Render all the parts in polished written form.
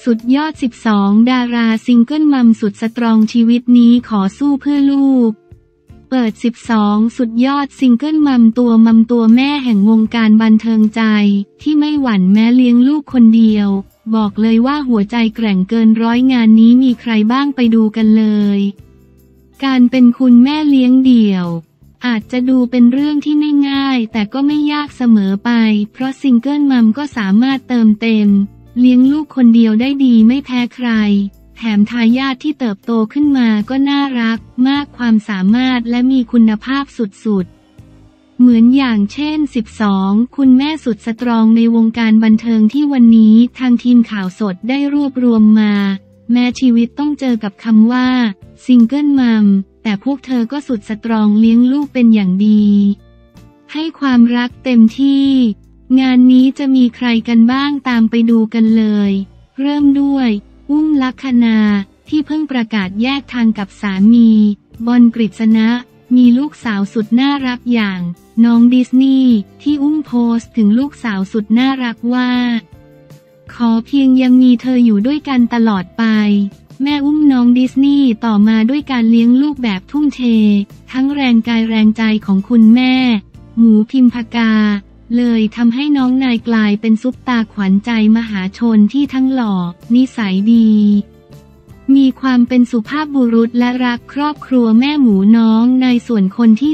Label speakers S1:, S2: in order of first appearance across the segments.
S1: สุดยอด12ดาราซิงเกิลมัมสุดสตรองชีวิตนี้ขอสู้เพื่อลูกเปิด12สุดยอดซิงเกิลมัมตัวแม่แห่งวงการบันเทิงใจที่ไม่หวั่นแม้เลี้ยงลูกคนเดียวบอกเลยว่าหัวใจแกร่งเกินร้อยงานนี้มีใครบ้างไปดูกันเลยการเป็นคุณแม่เลี้ยงเดี่ยวอาจจะดูเป็นเรื่องที่ไม่ง่ายแต่ก็ไม่ยากเสมอไปเพราะซิงเกิลมัมก็สามารถเติมเต็มเลี้ยงลูกคนเดียวได้ดีไม่แพ้ใครแถมทายาทที่เติบโตขึ้นมาก็น่ารักมากความสามารถและมีคุณภาพสุดๆเหมือนอย่างเช่น12คุณแม่สุดสตรองในวงการบันเทิงที่วันนี้ทางทีมข่าวสดได้รวบรวมมาแม้ชีวิตต้องเจอกับคำว่าซิงเกิลมัมแต่พวกเธอก็สุดสตรองเลี้ยงลูกเป็นอย่างดีให้ความรักเต็มที่งานนี้จะมีใครกันบ้างตามไปดูกันเลยเริ่มด้วยอุ้มลักษณาที่เพิ่งประกาศแยกทางกับสามีบอลกฤษณะมีลูกสาวสุดน่ารักอย่างน้องดิสนีย์ที่อุ้มโพสต์ถึงลูกสาวสุดน่ารักว่าขอเพียงยังมีเธออยู่ด้วยกันตลอดไปแม่อุ้มน้องดิสนีย์ต่อมาด้วยการเลี้ยงลูกแบบทุ่มเททั้งแรงกายแรงใจของคุณแม่หมูพิมพกาเลยทำให้น้องนายกลายเป็นซุปตาขวัญใจมหาชนที่ทั้งหล่อนิสัยดีมีความเป็นสุภาพบุรุษและรักครอบครัวแม่หมูน้องในส่วนคนที่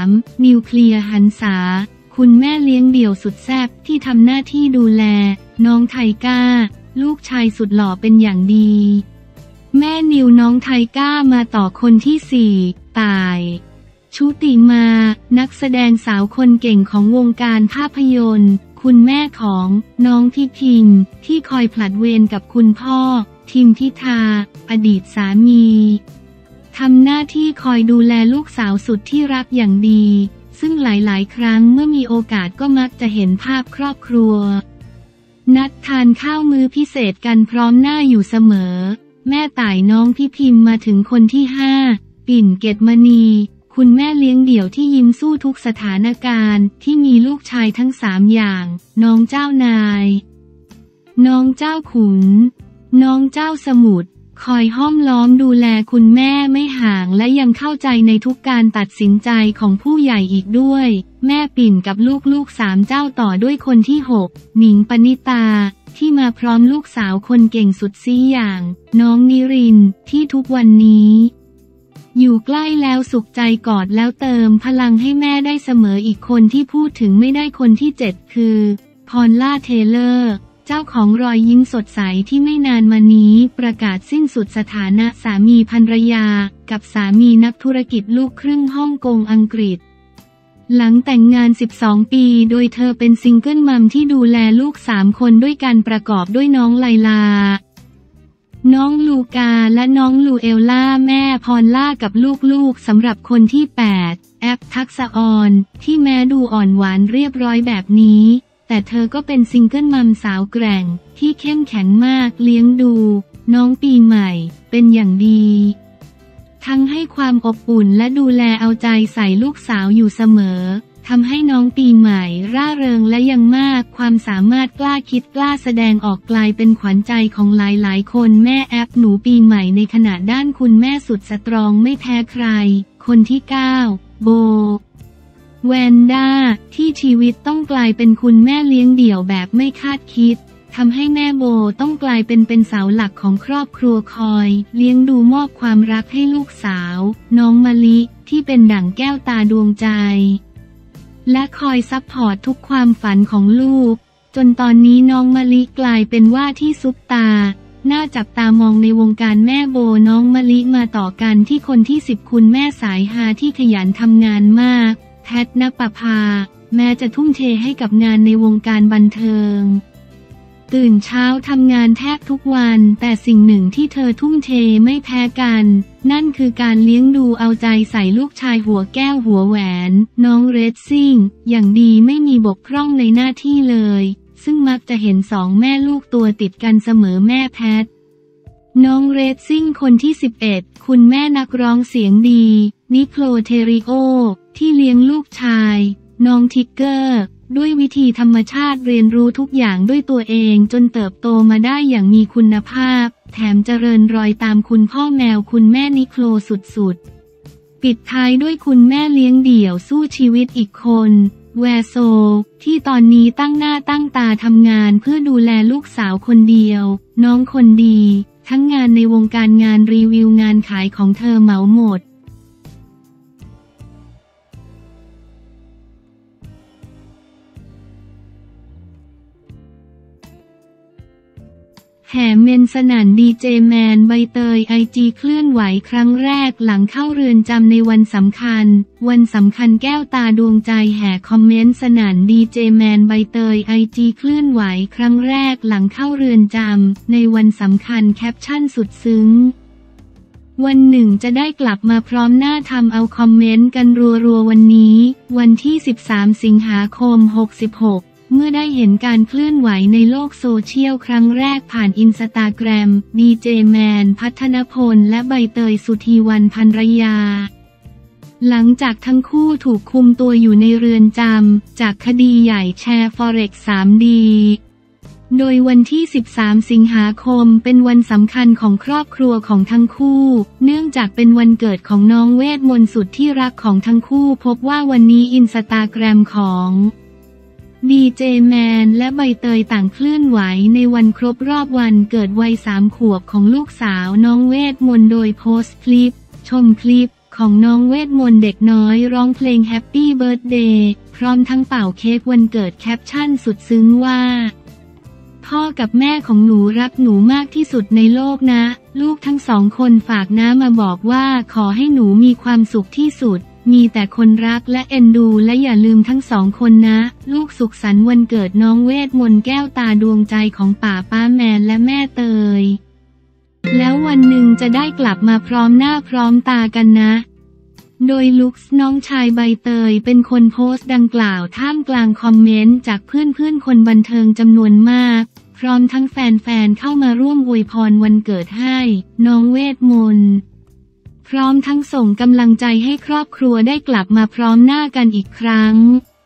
S1: 3นิวเคลียร์หันษาคุณแม่เลี้ยงเดี่ยวสุดแซ่บที่ทำหน้าที่ดูแลน้องไทก้าลูกชายสุดหล่อเป็นอย่างดีแม่นิวน้องไทก้ามาต่อคนที่4ตายชุติมานักแสดงสาวคนเก่งของวงการภาพยนตร์คุณแม่ของน้องพี่พิมที่คอยผลัดเวรกับคุณพ่อทิมพิธาอดีตสามีทำหน้าที่คอยดูแลลูกสาวสุดที่รักอย่างดีซึ่งหลายๆครั้งเมื่อมีโอกาสก็มักจะเห็นภาพครอบครัวนัดทานข้าวมื้อพิเศษกันพร้อมหน้าอยู่เสมอแม่ต่ายน้องพี่พิมมาถึงคนที่5ปิ่นเกตมณีคุณแม่เลี้ยงเดี่ยวที่ยิ้มสู้ทุกสถานการณ์ที่มีลูกชายทั้ง3อย่างน้องเจ้านายน้องเจ้าขุนน้องเจ้าสมุทรคอยห้อมล้อมดูแลคุณแม่ไม่ห่างและยังเข้าใจในทุกการตัดสินใจของผู้ใหญ่อีกด้วยแม่ปิ่นกับลูก3เจ้าต่อด้วยคนที่6หนิงปณิตาที่มาพร้อมลูกสาวคนเก่งสุดซี้อย่างน้องนิรินทร์ที่ทุกวันนี้อยู่ใกล้แล้วสุขใจกอดแล้วเติมพลังให้แม่ได้เสมออีกคนที่พูดถึงไม่ได้คนที่7คือพอลล่าเทเลอร์เจ้าของรอยยิ้มสดใสที่ไม่นานมานี้ประกาศสิ้นสุดสถานะสามีภรรยากับสามีนักธุรกิจลูกครึ่งฮ่องกงอังกฤษหลังแต่งงาน12ปีโดยเธอเป็นซิงเกิลมัมที่ดูแลลูก3คนด้วยกันประกอบด้วยน้องไลลาน้องลูกาและน้องลูเอลล่าแม่พรล่ากับลูกๆสำหรับคนที่8แอปทักษะออนที่แม้ดูอ่อนหวานเรียบร้อยแบบนี้แต่เธอก็เป็นซิงเกิลมัมสาวแกร่งที่เข้มแข็งมากเลี้ยงดูน้องปีใหม่เป็นอย่างดีทั้งให้ความอบอุ่นและดูแลเอาใจใส่ลูกสาวอยู่เสมอทำให้น้องปีใหม่ร่าเริงและยังมากความสามารถกล้าคิดกล้าแสดงออกกลายเป็นขวัญใจของหลายๆคนแม่แอปหนูปีใหม่ในขณะด้านคุณแม่สุดสตรองไม่แพ้ใครคนที่9โบแวนด้าที่ชีวิตต้องกลายเป็นคุณแม่เลี้ยงเดี่ยวแบบไม่คาดคิดทำให้แม่โบต้องกลายเป็นเสาหลักของครอบครัวคอยเลี้ยงดูมอบความรักให้ลูกสาวน้องมะลิที่เป็นดั่งแก้วตาดวงใจและคอยซัพพอร์ตทุกความฝันของลูกจนตอนนี้น้องมะลิกลายเป็นว่าที่ซุปตาน่าจับตามองในวงการแม่โบน้องมะลิมาต่อกันที่คนที่10คุณแม่สายฮาที่ขยันทำงานมากแพทณปภาแม้จะทุ่มเทให้กับงานในวงการบันเทิงตื่นเช้าทำงานแทบทุกวันแต่สิ่งหนึ่งที่เธอทุ่มเทไม่แพ้กันนั่นคือการเลี้ยงดูเอาใจใส่ลูกชายหัวแก้วหัวแหวนน้องเรซซิ่งอย่างดีไม่มีบกพร่องในหน้าที่เลยซึ่งมักจะเห็น2แม่ลูกตัวติดกันเสมอแม่แพทน้องเรซซิ่งคนที่11คุณแม่นักร้องเสียงดีนิโคลเทริโอที่เลี้ยงลูกชายน้องทิกเกอร์ด้วยวิธีธรรมชาติเรียนรู้ทุกอย่างด้วยตัวเองจนเติบโตมาได้อย่างมีคุณภาพแถมเจริญรอยตามคุณพ่อแมวคุณแม่นิโคลสุดๆปิดท้ายด้วยคุณแม่เลี้ยงเดี่ยวสู้ชีวิตอีกคนแวโซที่ตอนนี้ตั้งหน้าตั้งตาทำงานเพื่อดูแลลูกสาวคนเดียวน้องคนดีทั้งงานในวงการงานรีวิวงานขายของเธอเหมาหมดแห่เมนสนั่นดีเจแมนใบเตยไอจีเคลื่อนไหวครั้งแรกหลังเข้าเรือนจำในวันสำคัญแก้วตาดวงใจแห่คอมเมนต์สนั่นดีเจแมนใบเตยไอจีเคลื่อนไหวครั้งแรกหลังเข้าเรือนจำในวันสำคัญแคปชั่นสุดซึ้งวันหนึ่งจะได้กลับมาพร้อมหน้าทำเอาคอมเมนต์กันรัวๆวันนี้วันที่13 สิงหาคม 66เมื่อได้เห็นการเคลื่อนไหวในโลกโซเชียลครั้งแรกผ่านอินสตาแกรมดีเจแมนพัฒนพลและใบเตยสุธีวรรณภรรยาหลังจากทั้งคู่ถูกคุมตัวอยู่ในเรือนจำจากคดีใหญ่แชร์ Forex 3D โดยวันที่13 สิงหาคมเป็นวันสำคัญของครอบครัวของทั้งคู่เนื่องจากเป็นวันเกิดของน้องเวทมนต์สุดที่รักของทั้งคู่พบว่าวันนี้อินสตาแกรมของดีเจแมนและใบเตยต่างเคลื่อนไหวในวันครบรอบวันเกิดวัย3 ขวบของลูกสาวน้องเวทมนต์โดยโพสต์คลิปชมคลิปของน้องเวทมนต์เด็กน้อยร้องเพลงแฮปปี้เบิร์ธเดย์พร้อมทั้งเป่าเค้กวันเกิดแคปชั่นสุดซึ้งว่าพ่อกับแม่ของหนูรักหนูมากที่สุดในโลกนะลูกทั้ง2 คนฝากน้ามาบอกว่าขอให้หนูมีความสุขที่สุดมีแต่คนรักและเอ็นดูและอย่าลืมทั้ง2 คนนะลูกสุขสันต์วันเกิดน้องเวทมนต์แก้วตาดวงใจของป้าแมนและแม่เตยแล้ววันหนึ่งจะได้กลับมาพร้อมหน้าพร้อมตากันนะโดยลุคน้องชายใบเตยเป็นคนโพสต์ดังกล่าวท่ามกลางคอมเมนต์จากเพื่อนคนบันเทิงจำนวนมากพร้อมทั้งแฟนๆเข้ามาร่วมอวยพรวันเกิดให้น้องเวทมนต์พร้อมทั้งส่งกำลังใจให้ครอบครัวได้กลับมาพร้อมหน้ากันอีกครั้ง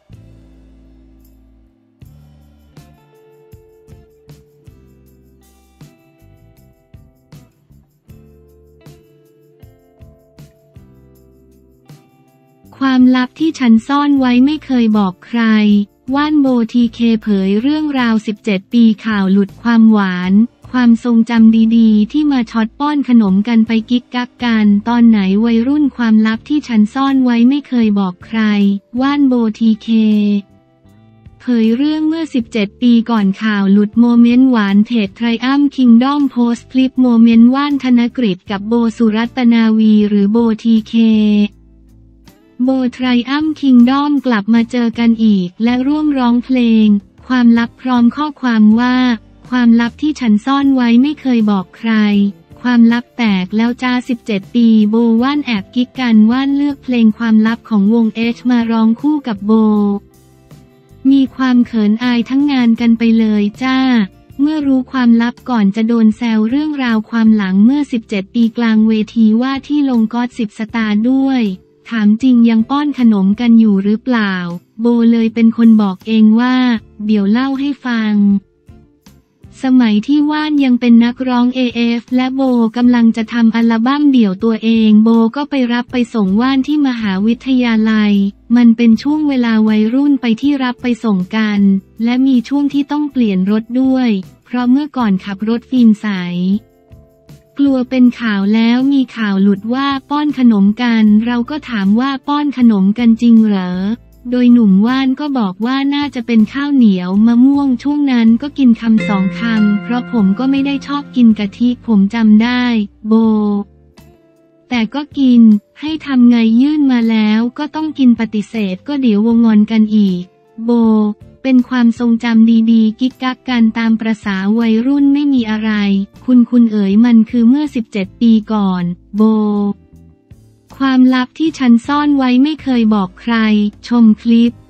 S1: ความลับที่ฉันซ่อนไว้ไม่เคยบอกใครว่านโบทีเคเผยเรื่องราว17 ปีข่าวหลุดความหวานความทรงจำดีๆที่มาช็อตป้อนขนมกันไปกิ๊กกักกันตอนไหนวัยรุ่นความลับที่ฉันซ่อนไว้ไม่เคยบอกใครว่านโบทีเคเผยเรื่องเมื่อ17 ปีก่อนข่าวหลุดโมเมนต์หวานเพจไทรอัมคิงดอมโพสต์คลิปโมเมนต์ว่านธนกฤษกับโบสุรัตนาวีหรือโบทีเคโบไทรอัมคิงดอมกลับมาเจอกันอีกและร่วมร้องเพลงความลับพร้อมข้อความว่าความลับที่ฉันซ่อนไว้ไม่เคยบอกใครความลับแตกแล้วจ้า17 ปีโบว่านแอบกิ๊กกันว่านเลือกเพลงความลับของวงมาร้องคู่กับโบมีความเขินอายทั้งงานกันไปเลยจ้าเมื่อรู้ความลับก่อนจะโดนแซวเรื่องราวความหลังเมื่อ17 ปีกลางเวทีว่าที่ลงก็อด10 สตาร์ด้วยถามจริงยังป้อนขนมกันอยู่หรือเปล่าโบเลยเป็นคนบอกเองว่าเดี๋ยวเล่าให้ฟังสมัยที่ว่านยังเป็นนักร้อง AF และโบกำลังจะทำอัลบั้มเดี่ยวตัวเองโบก็ไปรับไปส่งว่านที่มหาวิทยาลัยมันเป็นช่วงเวลาวัยรุ่นไปที่รับไปส่งกันและมีช่วงที่ต้องเปลี่ยนรถด้วยเพราะเมื่อก่อนขับรถฟิล์มใสกลัวเป็นข่าวแล้วมีข่าวหลุดว่าป้อนขนมกันเราก็ถามว่าป้อนขนมกันจริงเหรอโดยหนุ่มว่านก็บอกว่าน่าจะเป็นข้าวเหนียวมะม่วงช่วงนั้นก็กินคำ2 คำเพราะผมก็ไม่ได้ชอบกินกะทิผมจำได้โบแต่ก็กินให้ทำไงยื่นมาแล้วก็ต้องกินปฏิเสธก็เดี๋ยววงงอนกันอีกโบเป็นความทรงจำดีๆกิ๊กกักกันตามประสาวัยรุ่นไม่มีอะไรคุณเอ๋ยมันคือเมื่อ17 ปีก่อนโบความลับที่ฉันซ่อนไว้ไม่เคยบอกใครชมคลิป